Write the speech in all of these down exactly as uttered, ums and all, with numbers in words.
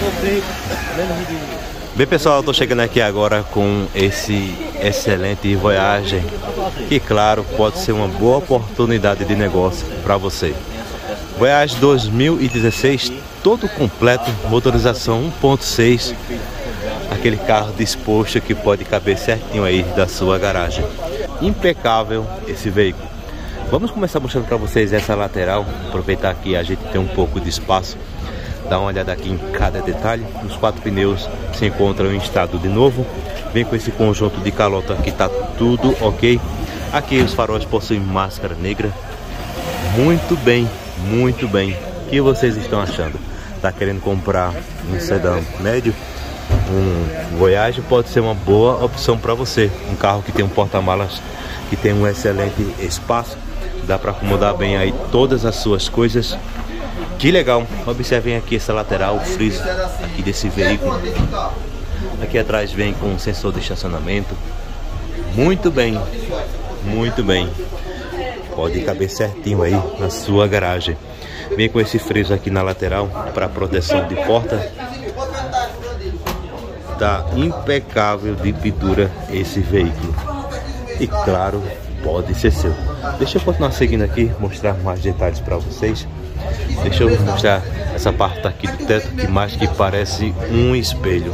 Bem pessoal, eu tô chegando aqui agora com esse excelente Voyage, que claro, pode ser uma boa oportunidade de negócio para você. Voyage dois mil e dezesseis, todo completo, motorização um ponto seis, aquele carro disposto que pode caber certinho aí da sua garagem. Impecável esse veículo. Vamos começar mostrando para vocês essa lateral, aproveitar que a gente tem um pouco de espaço. Dá uma olhada aqui em cada detalhe. Os quatro pneus se encontram em estado de novo. Vem com esse conjunto de calota que tá tudo ok. Aqui os faróis possuem máscara negra. Muito bem, muito bem. O que vocês estão achando? Tá querendo comprar um sedã médio? Um Voyage pode ser uma boa opção para você. Um carro que tem um porta-malas, que tem um excelente espaço. Dá para acomodar bem aí todas as suas coisas. Que legal, observem aqui essa lateral, o friso aqui desse veículo. Aqui atrás vem com um sensor de estacionamento. Muito bem, muito bem. Pode caber certinho aí na sua garagem. Vem com esse friso aqui na lateral para proteção de porta. Tá impecável de pintura esse veículo. E claro, pode ser seu. Deixa eu continuar seguindo aqui, mostrar mais detalhes para vocês. Deixa eu mostrar essa parte aqui do teto, que mais que parece um espelho.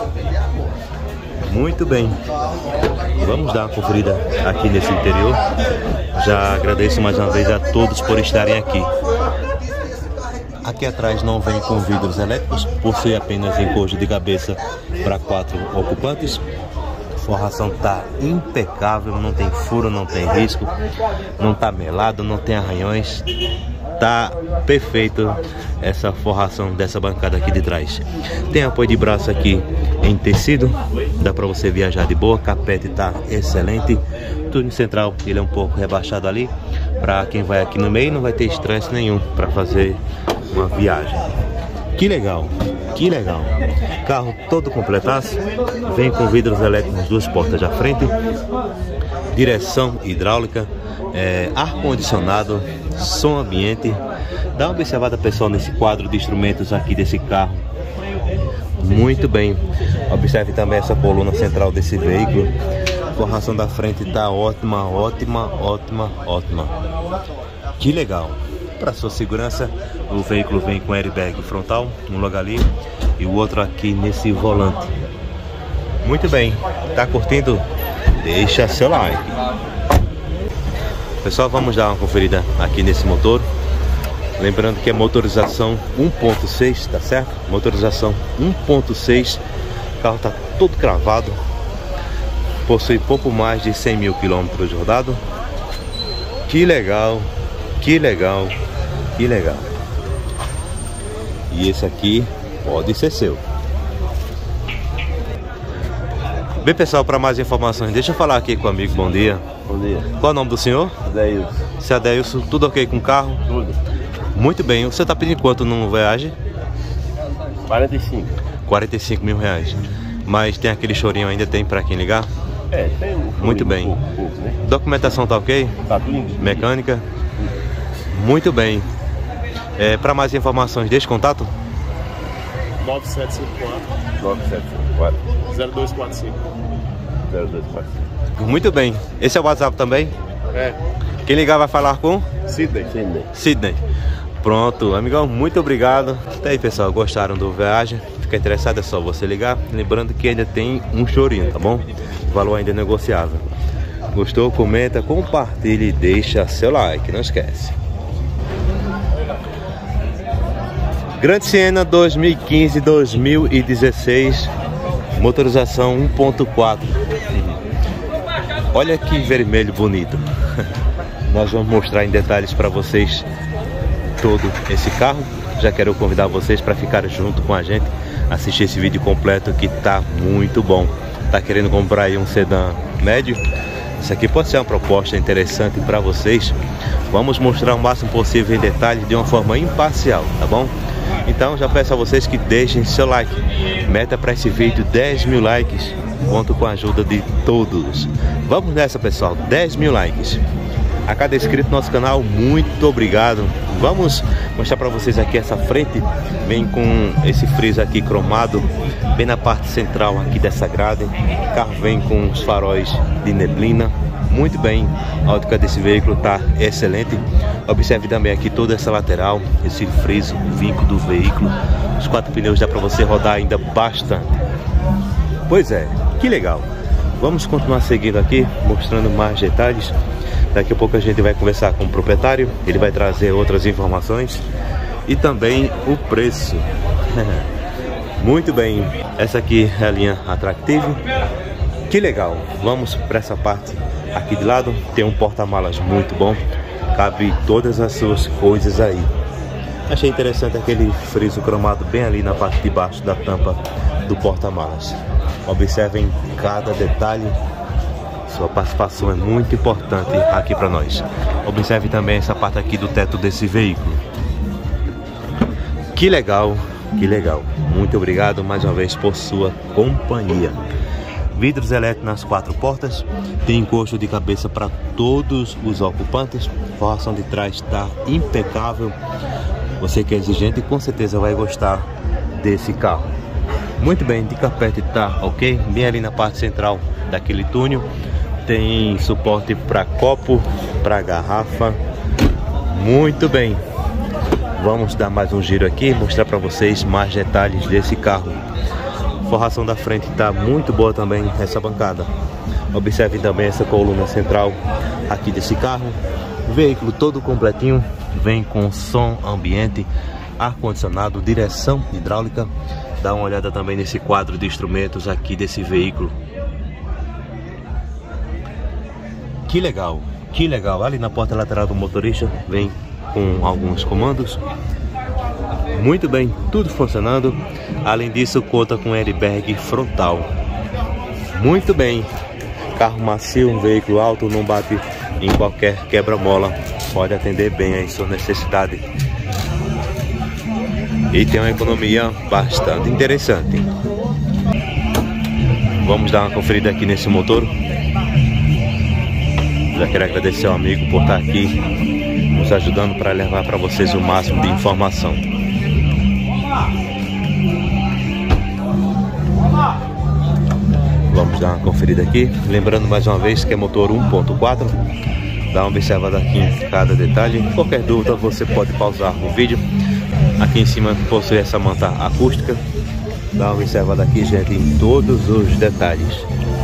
Muito bem. Vamos dar uma conferida aqui nesse interior. Já agradeço mais uma vez a todos por estarem aqui. Aqui atrás não vem com vidros elétricos, possui apenas encosto de cabeça para quatro ocupantes. A forração tá impecável, não tem furo, não tem risco, não tá melado, não tem arranhões. Tá perfeito essa forração dessa bancada aqui de trás. Tem apoio de braço aqui em tecido, dá para você viajar de boa. Capete tá excelente. Túnel central, ele é um pouco rebaixado ali. Para quem vai aqui no meio não vai ter estresse nenhum para fazer uma viagem. Que legal, que legal. Carro todo completaço. Vem com vidros elétricos, duas portas à frente, direção hidráulica, é, ar-condicionado, som ambiente. Dá uma observada pessoal nesse quadro de instrumentos aqui desse carro. Muito bem. Observe também essa coluna central desse veículo. A forração da frente está ótima, ótima, ótima, ótima. Que legal. Para sua segurança, o veículo vem com airbag frontal, um logo ali e o outro aqui nesse volante. Muito bem. Tá curtindo? Deixa seu like. Pessoal, vamos dar uma conferida aqui nesse motor. Lembrando que é motorização um ponto seis, tá certo? Motorização um ponto seis. O carro tá todo cravado. Possui pouco mais de cem mil quilômetros rodados. Que legal, que legal, que legal. E esse aqui pode ser seu. Bem pessoal, para mais informações, deixa eu falar aqui com o amigo. Bom dia. Bom dia. Qual é o nome do senhor? Adeilson. Seu Adeilson, tudo ok com o carro? Tudo. Muito bem. Você está pedindo quanto no Voyage? quarenta e cinco. quarenta e cinco mil reais. Mas tem aquele chorinho ainda, tem para quem ligar? É, tem um. Muito bem. Pouco, pouco, né? Documentação tá ok? Tá tudo em... Mecânica? Muito bem. É, para mais informações, deixe contato? nove sete cinco quatro. nove sete cinco quatro. zero dois quatro cinco. zero dois quatro cinco. Muito bem. Esse é o WhatsApp também? É. Quem ligar vai falar com? Sidney. Sidney. Sidney. Pronto, amigão, muito obrigado. Até aí, pessoal, gostaram do Voyage? Fica interessado, é só você ligar. Lembrando que ainda tem um chorinho, tá bom? O valor ainda é negociável. Gostou? Comenta, compartilhe e deixa seu like, não esquece. Grand Siena dois mil e quinze, dois mil e dezesseis, motorização um ponto quatro. Olha que vermelho bonito. Nós vamos mostrar em detalhes para vocês todo esse carro. Já quero convidar vocês para ficar junto com a gente, assistir esse vídeo completo que tá muito bom. Tá querendo comprar aí um sedã médio? Isso aqui pode ser uma proposta interessante para vocês. Vamos mostrar o máximo possível em detalhes de uma forma imparcial, tá bom? Então já peço a vocês que deixem seu like. Meta para esse vídeo dez mil likes. Conto com a ajuda de todos. Vamos nessa, pessoal, dez mil likes. A cada inscrito no nosso canal, muito obrigado. Vamos mostrar para vocês aqui essa frente. Vem com esse freezer aqui cromado, bem na parte central aqui dessa grade. O carro vem com os faróis de neblina. Muito bem, a ótica desse veículo está excelente. Observe também aqui toda essa lateral, esse freezer, o vinco do veículo. Os quatro pneus dá para você rodar ainda bastante. Pois é, que legal. Vamos continuar seguindo aqui, mostrando mais detalhes. Daqui a pouco a gente vai conversar com o proprietário, ele vai trazer outras informações e também o preço. Muito bem, essa aqui é a linha Attractive. Que legal, vamos para essa parte aqui de lado. Tem um porta-malas muito bom, cabe todas as suas coisas aí. Achei interessante aquele friso cromado bem ali na parte de baixo da tampa do porta-malas. Observem cada detalhe. Sua participação é muito importante aqui para nós. Observe também essa parte aqui do teto desse veículo. Que legal, que legal. Muito obrigado mais uma vez por sua companhia. Vidros elétricos nas quatro portas. Tem encosto de cabeça para todos os ocupantes. A forração de trás está impecável. Você que é exigente com certeza vai gostar desse carro. Muito bem, de carpete tá ok. Bem ali na parte central daquele túnel. Tem suporte para copo, para garrafa. Muito bem. Vamos dar mais um giro aqui, mostrar para vocês mais detalhes desse carro. A forração da frente está muito boa também, essa bancada. Observe também essa coluna central aqui desse carro. Veículo todo completinho, vem com som ambiente, ar-condicionado, direção hidráulica. Dá uma olhada também nesse quadro de instrumentos aqui desse veículo. Que legal, que legal. Ali na porta lateral do motorista vem com alguns comandos. Muito bem, tudo funcionando. Além disso, conta com airbag frontal. Muito bem. Carro macio, um veículo alto, não bate em qualquer quebra-mola. Pode atender bem aí sua necessidade. E tem uma economia bastante interessante. Vamos dar uma conferida aqui nesse motor. Já quero agradecer ao amigo por estar aqui nos ajudando para levar para vocês o máximo de informação. Vamos dar uma conferida aqui. Lembrando mais uma vez que é motor um ponto quatro. Dá uma observada aqui em cada detalhe. Qualquer dúvida você pode pausar o vídeo. Aqui em cima possui essa manta acústica. Dá uma observada aqui, gente, em todos os detalhes.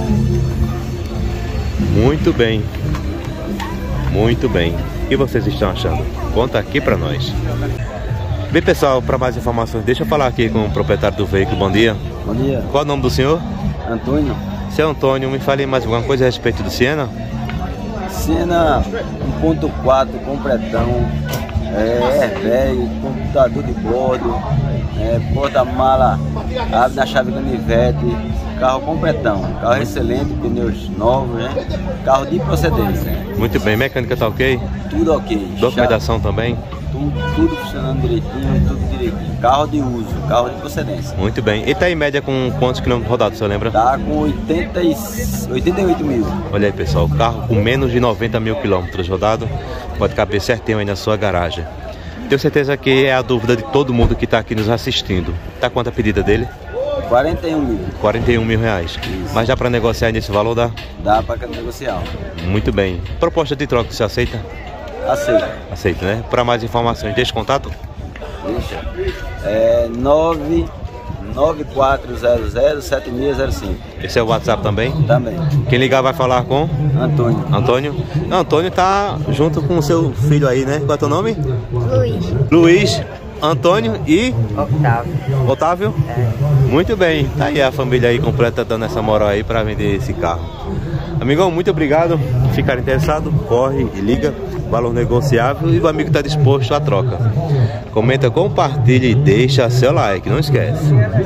Muito bem. Muito bem. O que vocês estão achando? Conta aqui pra nós. Bem, pessoal, para mais informações, deixa eu falar aqui com o proprietário do veículo. Bom dia. Bom dia. Qual é o nome do senhor? Antônio. Seu Antônio, me fale mais alguma coisa a respeito do Siena? Siena um ponto quatro completão, é airbag, computador de bordo, é, porta-mala, abre na chave canivete, carro completão, carro excelente, pneus novos, né? Carro de procedência. Muito bem, mecânica tá ok? Tudo ok. Documentação Chave, também? Tudo, tudo funcionando direitinho, tudo direitinho. Carro de uso, carro de procedência. Muito bem. E tá em média com quantos quilômetros rodados, você lembra? Tá com oitenta e oito mil. Olha aí, pessoal, carro com menos de noventa mil quilômetros rodados. Pode caber certinho aí na sua garagem. Tenho certeza que é a dúvida de todo mundo que está aqui nos assistindo. Tá quanto a pedida dele? quarenta e um mil. quarenta e um mil reais. Isso. Mas dá para negociar nesse valor, dá? Dá para negociar. Muito bem. Proposta de troca, você aceita? Aceita. Aceita, né? Para mais informações, deixa contato. Deixa. É nove nove quatro zero zero sete seis zero cinco. Esse é o WhatsApp também? Também. Quem ligar vai falar com? Antônio. Antônio? Não, Antônio tá junto com o seu filho aí, né? Qual é o teu nome? Luiz. Luiz, Antônio e... Otávio. Otávio? É. Muito bem. Tá aí a família aí completa dando essa moral aí para vender esse carro. Amigão, muito obrigado. Ficar interessado, corre e liga. Valor negociável e o amigo está disposto à troca. Comenta, compartilha e deixa seu like, não esquece.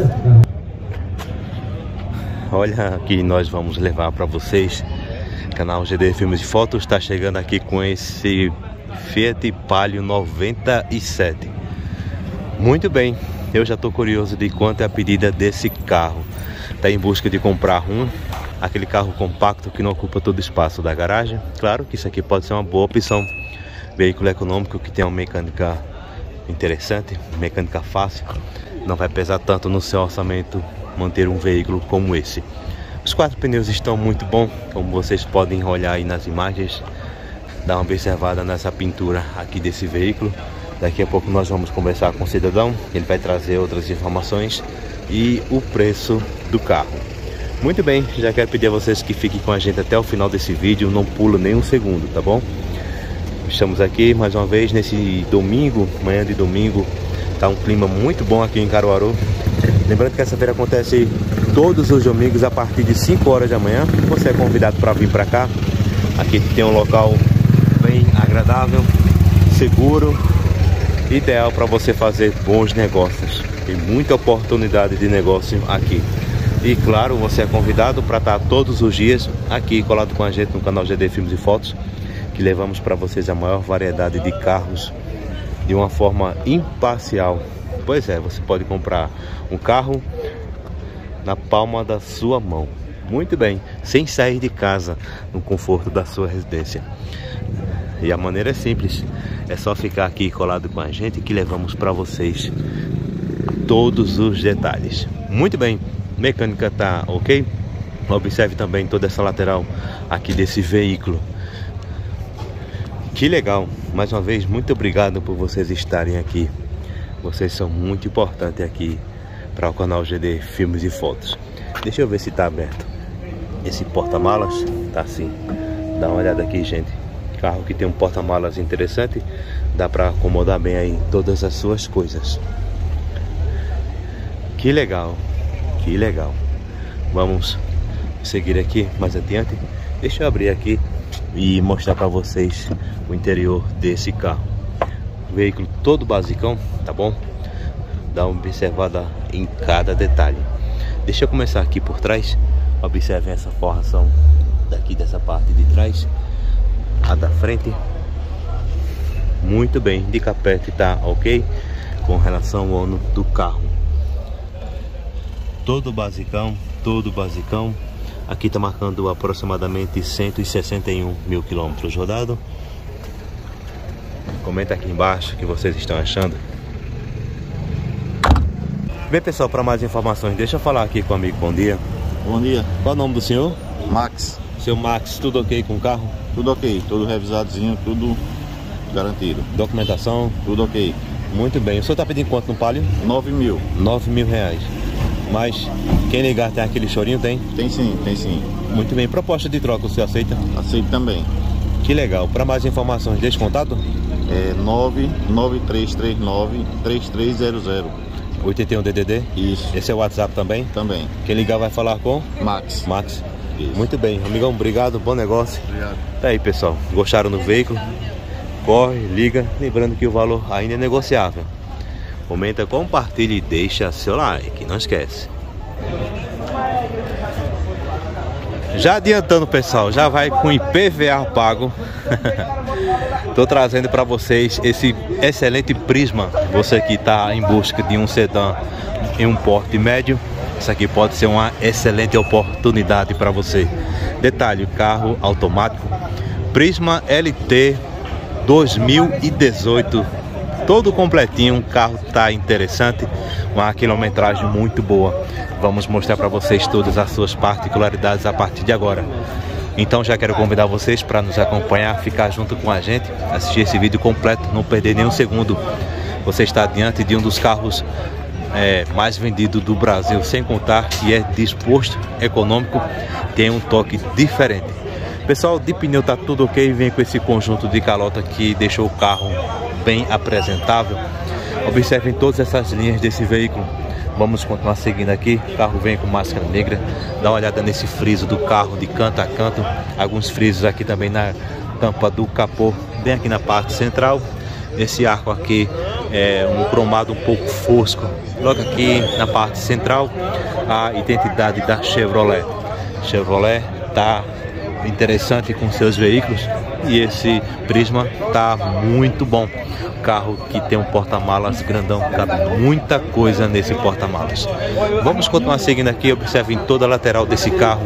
Olha que nós vamos levar para vocês. Canal G D Filmes e Fotos está chegando aqui com esse Fiat Palio noventa e sete. Muito bem, eu já estou curioso de quanto é a pedida desse carro. Está em busca de comprar um. aquele carro compacto que não ocupa todo o espaço da garagem. Claro que isso aqui pode ser uma boa opção. Veículo econômico que tem uma mecânica interessante, mecânica fácil. Não vai pesar tanto no seu orçamento manter um veículo como esse. Os quatro pneus estão muito bons, como vocês podem olhar aí nas imagens. Dá uma observada nessa pintura aqui desse veículo. Daqui a pouco nós vamos conversar com o cidadão, ele vai trazer outras informações e o preço do carro. Muito bem, já quero pedir a vocês que fiquem com a gente até o final desse vídeo, não pula nem um segundo, tá bom? Estamos aqui mais uma vez nesse domingo, manhã de domingo. Tá um clima muito bom aqui em Caruaru. Lembrando que essa feira acontece todos os domingos a partir de cinco horas da manhã. Você é convidado para vir para cá. Aqui tem um local bem agradável, seguro, ideal para você fazer bons negócios. Tem muita oportunidade de negócio aqui. E claro, você é convidado para estar todos os dias aqui colado com a gente no canal G D Filmes e Fotos, que levamos para vocês a maior variedade de carros de uma forma imparcial. Pois é, você pode comprar um carro na palma da sua mão. Muito bem, sem sair de casa, no conforto da sua residência. E a maneira é simples, é só ficar aqui colado com a gente que levamos para vocês todos os detalhes. Muito bem, mecânica tá ok? Observe também toda essa lateral aqui desse veículo. Que legal, mais uma vez, muito obrigado por vocês estarem aqui. Vocês são muito importantes aqui para o canal G D Filmes e Fotos. Deixa eu ver se tá aberto. Esse porta-malas tá assim. Dá uma olhada aqui, gente. Carro que tem um porta-malas interessante. Dá para acomodar bem aí todas as suas coisas. Que legal, que legal. Vamos seguir aqui mais adiante. Deixa eu abrir aqui e mostrar para vocês o interior desse carro. Veículo todo basicão, tá bom? Dá uma observada em cada detalhe. Deixa eu começar aqui por trás. Observem essa forração daqui dessa parte de trás, a da frente. Muito bem, de capete tá ok com relação ao ano do carro. Todo basicão, todo basicão. Aqui tá marcando aproximadamente cento e sessenta e um mil quilômetros rodados. Comenta aqui embaixo o que vocês estão achando. Bem, pessoal, para mais informações, deixa eu falar aqui com o amigo. Bom dia. Bom dia. Qual é o nome do senhor? Max. Seu Max, tudo ok com o carro? Tudo ok, tudo revisadozinho, tudo garantido. Documentação? Tudo ok. Muito bem. O senhor tá pedindo quanto no palio? nove mil. nove mil reais. Mas quem ligar tem aquele chorinho, tem? Tem sim, tem sim. Muito bem. Proposta de troca, o senhor aceita? Aceito também. Que legal. Para mais informações, deixa contato? É nove nove três três nove três três zero zero. oitenta e um D D D? Isso. Esse é o WhatsApp também? Também. Quem ligar vai falar com? Max. Max. Isso. Muito bem, amigão, obrigado, bom negócio. Obrigado. Tá aí, pessoal, gostaram do veículo? Corre, liga, lembrando que o valor ainda é negociável. Comenta, compartilha e deixa seu like, não esquece. Já adiantando, pessoal, já vai com I P V A pago. Tô trazendo para vocês esse excelente Prisma. Você que está em busca de um sedã em um porte médio, isso aqui pode ser uma excelente oportunidade para você. Detalhe, carro automático Prisma L T dois mil e dezoito, todo completinho. O carro tá interessante, uma quilometragem muito boa. Vamos mostrar para vocês todas as suas particularidades a partir de agora. Então já quero convidar vocês para nos acompanhar, ficar junto com a gente, assistir esse vídeo completo, não perder nenhum segundo. Você está diante de um dos carros é, mais vendidos do Brasil, sem contar que é disposto, econômico, tem um toque diferente. Pessoal, de pneu tá tudo ok, vem com esse conjunto de calota que deixou o carro bem apresentável. Observem todas essas linhas desse veículo. Vamos continuar seguindo aqui. O carro vem com máscara negra. Dá uma olhada nesse friso do carro de canto a canto. Alguns frisos aqui também na tampa do capô, bem aqui na parte central. Esse arco aqui é um cromado um pouco fosco. Logo aqui na parte central, a identidade da Chevrolet. Chevrolet tá interessante com seus veículos e esse Prisma tá muito bom. Carro que tem um porta-malas grandão, cabe muita coisa nesse porta-malas. Vamos continuar seguindo aqui. Observem toda a lateral desse carro,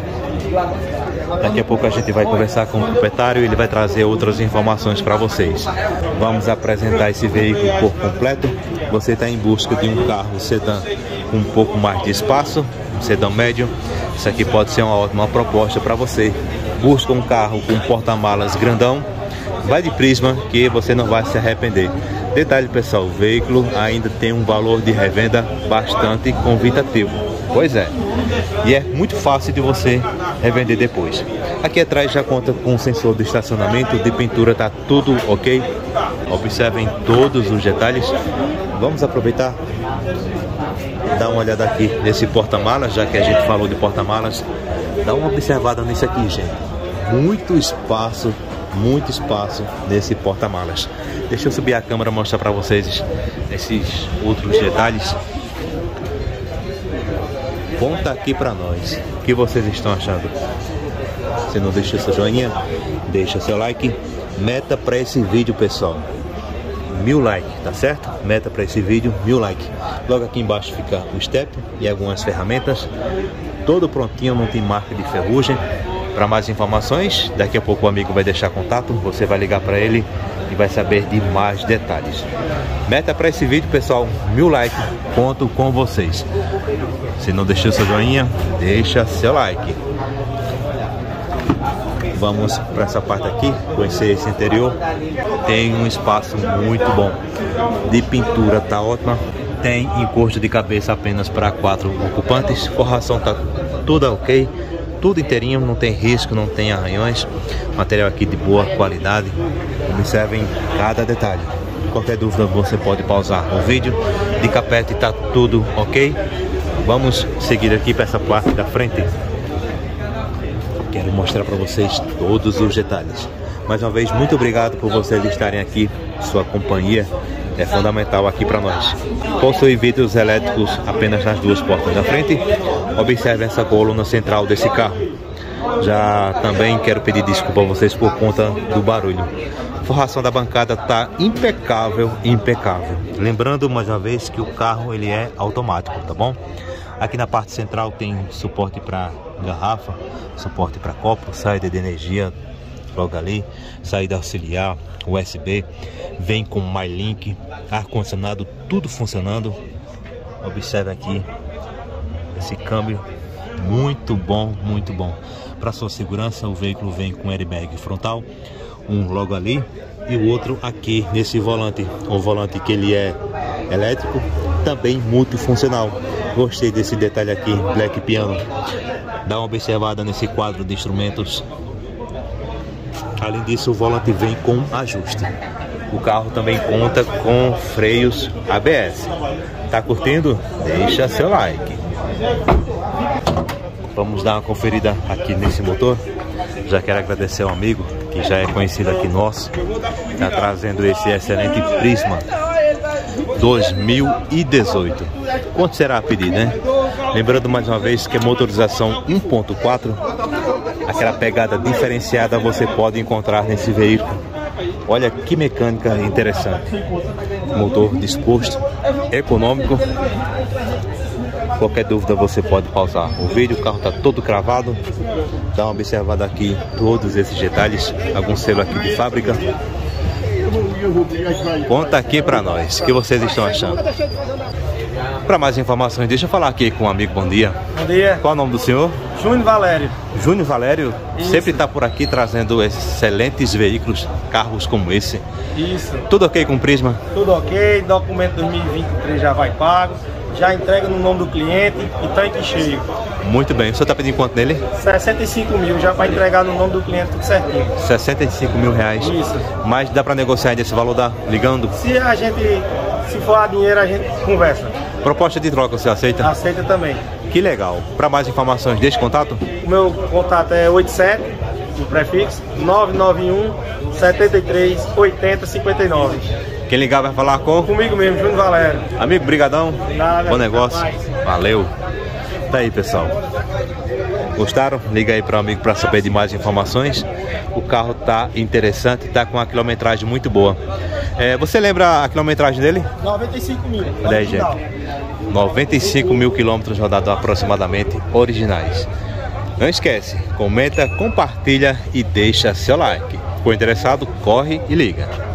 Daqui a pouco a gente vai conversar com o proprietário e ele vai trazer outras informações para vocês. Vamos apresentar esse veículo por completo. Você está em busca de um carro sedã com um pouco mais de espaço, um sedã médio. Isso aqui pode ser uma ótima proposta para você. Busca um carro com porta-malas grandão, vai de Prisma que você não vai se arrepender. Detalhe, pessoal, o veículo ainda tem um valor de revenda bastante convidativo. Pois é, e é muito fácil de você revender depois. Aqui atrás já conta com sensor de estacionamento, de pintura, tá tudo ok. Observem todos os detalhes. Vamos aproveitar, dar uma olhada aqui nesse porta-malas, já que a gente falou de porta-malas. Dá uma observada nisso aqui, gente. Muito espaço, muito espaço nesse porta-malas. Deixa eu subir a câmera e mostrar para vocês esses outros detalhes. Conta aqui para nós o que vocês estão achando. Se não deixa seu joinha, deixa seu like. Meta para esse vídeo, pessoal, mil likes, tá certo? Meta para esse vídeo, mil likes. Logo aqui embaixo fica o step e algumas ferramentas. Todo prontinho, não tem marca de ferrugem. Para mais informações, daqui a pouco o amigo vai deixar contato. Você vai ligar para ele e vai saber de mais detalhes. Meta para esse vídeo, pessoal, mil likes. Conto com vocês. Se não deixou seu joinha, deixa seu like. Vamos para essa parte aqui, conhecer esse interior. Tem um espaço muito bom. De pintura tá ótima. Tem encosto de cabeça apenas para quatro ocupantes. Forração tá toda ok. Tudo inteirinho, não tem risco, não tem arranhões. Material aqui de boa qualidade. Observem cada detalhe. Qualquer dúvida você pode pausar o vídeo. De capete tá tudo ok. Vamos seguir aqui para essa parte da frente. Quero mostrar para vocês todos os detalhes. Mais uma vez, muito obrigado por vocês estarem aqui. Sua companhia é fundamental aqui para nós. Possui vidros elétricos apenas nas duas portas da frente. Observe essa coluna central desse carro. Já também quero pedir desculpa a vocês por conta do barulho. Forração da bancada tá impecável, impecável. Lembrando mais uma vez que o carro ele é automático, tá bom? Aqui na parte central tem suporte para garrafa, suporte para copo, saída de energia logo ali, saída auxiliar, U S B, vem com MyLink, ar-condicionado, tudo funcionando. Observe aqui esse câmbio, muito bom, muito bom. Para sua segurança, o veículo vem com airbag frontal, um logo ali e o outro aqui nesse volante, um volante que ele é elétrico, também multifuncional. Gostei desse detalhe aqui, Black Piano. Dá uma observada nesse quadro de instrumentos. Além disso, o volante vem com ajuste. O carro também conta com freios A B S. Tá curtindo? Deixa seu like. Vamos dar uma conferida aqui nesse motor. Já quero agradecer ao amigo que já é conhecido aqui nosso, tá trazendo esse excelente Prisma dois mil e dezoito. Quanto será a pedir, né? Lembrando mais uma vez que é motorização um ponto quatro. Aquela pegada diferenciada você pode encontrar nesse veículo. Olha que mecânica interessante. Motor disposto, econômico. Qualquer dúvida você pode pausar o vídeo. O carro está todo cravado. Dá uma observada aqui todos esses detalhes. Algum selo aqui de fábrica. Conta aqui para nós o que vocês estão achando. Para mais informações, deixa eu falar aqui com um amigo. Bom dia. Bom dia. Qual é o nome do senhor? Júnior Valério. Júnior Valério. Isso. Sempre está por aqui trazendo excelentes veículos, carros como esse. Isso. Tudo ok com o Prisma? Tudo ok, documento dois mil e vinte e três já vai pago, já entrega no nome do cliente e tanque cheio. Muito bem. O senhor está pedindo quanto nele? sessenta e cinco mil já para entregar no nome do cliente tudo certinho. sessenta e cinco mil reais. Isso. Mas dá para negociar desse valor, dá? Ligando? Se a gente, se for a dinheiro, a gente conversa. Proposta de troca, você aceita? Aceita também. Que legal. Para mais informações, deixe contato. O meu contato é oitenta e sete, o prefixo, nove nove um, setenta e três, oitenta, cinquenta e nove. Quem ligar vai falar com? Comigo mesmo, Júnior Valério. Amigo, brigadão. Nada, bom negócio. rapaz. Valeu. Tá aí, pessoal. Gostaram? Liga aí para o amigo para saber de mais informações. O carro tá interessante, tá com uma quilometragem muito boa. É, você lembra a quilometragem dele? noventa e cinco mil. Olha aí, gente. noventa e cinco mil quilômetros rodados aproximadamente, originais. Não esquece, comenta, compartilha e deixa seu like. Ficou interessado? Corre e liga.